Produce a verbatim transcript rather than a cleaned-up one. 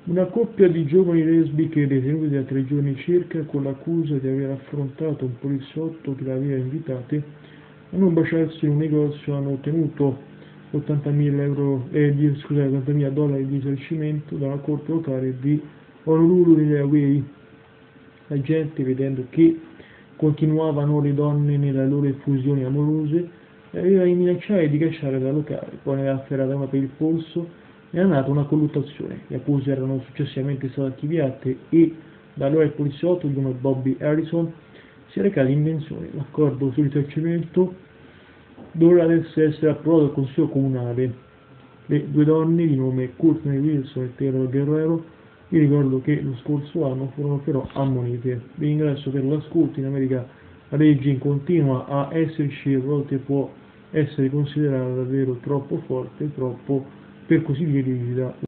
Una coppia di giovani lesbiche detenute da tre giorni circa con l'accusa di aver affrontato un poliziotto che le aveva invitate a non baciarsi in un negozio hanno ottenuto ottantamila euro, eh, di, scusate, ottantamila dollari di risarcimento dalla corte locale di Honolulu nelle Hawaii. La gente, vedendo che continuavano le donne nelle loro effusioni amorose, le aveva minacciate di cacciare dal locale, poi ne aveva afferrata una per il polso e era nata una colluttazione. Le accuse erano successivamente state archiviate e da allora il poliziotto, di nome Bobby Harrison, si è recato in pensione. L'accordo sul risarcimento dovrà adesso essere approvato dal Consiglio Comunale. Le due donne, di nome Courtney Wilson e Taylor Guerrero, vi ricordo che lo scorso anno furono però ammonite. Vi ringrazio per l'ascolto. In America la legge continua a esserci, a volte può essere considerata davvero troppo forte, troppo, per così dire, rigida.